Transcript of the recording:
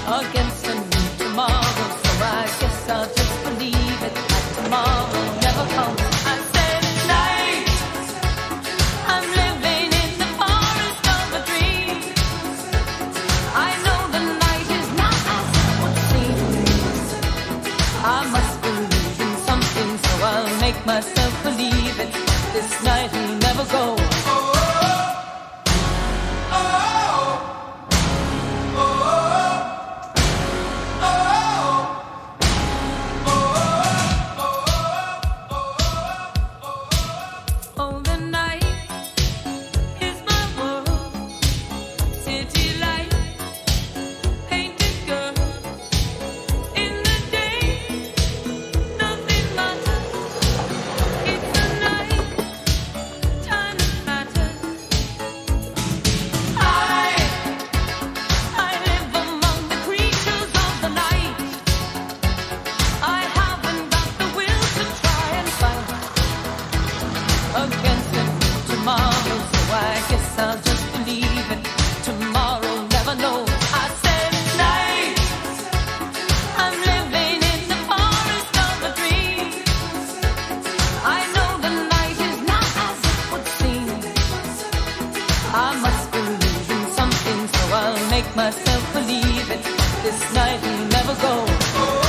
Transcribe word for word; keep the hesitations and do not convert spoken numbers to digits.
against a new tomorrow. So I guess I'll just believe it, that tomorrow never comes. I said night, I'm living in the forest of a dream. I know the night is not as it would seem. I must believe in something, so I'll make myself believe it. This night will never go. Myself believe it, this night will never go.